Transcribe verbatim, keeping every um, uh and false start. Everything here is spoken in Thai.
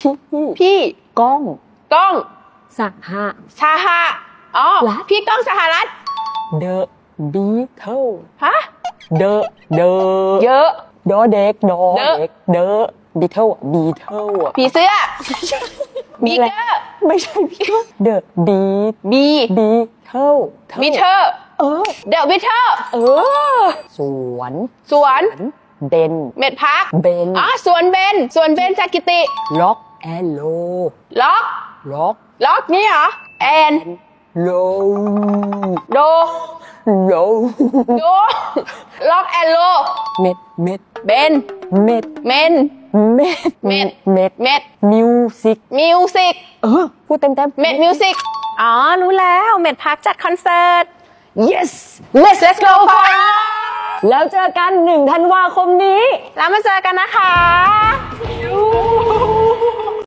พี่พี่ก้องก้องสหะสหะอ๋อพี่ก้องสหรัฐ The Beatles ฮะ The The เยอะดอเด็กดอเด็ก The Beatles Beatles ผีเสื้อบีเกอร์ไม่ใช่พี่ The Beat B Beatles Beatles เออ The Beatles เออสวนสวนเบนเม็ดพักเบนอ๋อสวนเบนสวนเบนจากกิติล็อกแอนโลล็อกล็อกล็อกนี่เหรอแอนโลโดโลโดล็อกแอนโลเม็ดเม็ดเบนเม็ดเมนเม็ดเม็ดเม็ดเม็ดมิวสิกมิวสิกเออพูดเต็มเต็มเม็ดมิวสิกอ๋อรู้แล้วเม็ดพักจัดคอนเสิร์ต yes let's let's go แล้วเจอกันหนึ่งธันวาคมนี้แล้วมาเจอกันนะคะ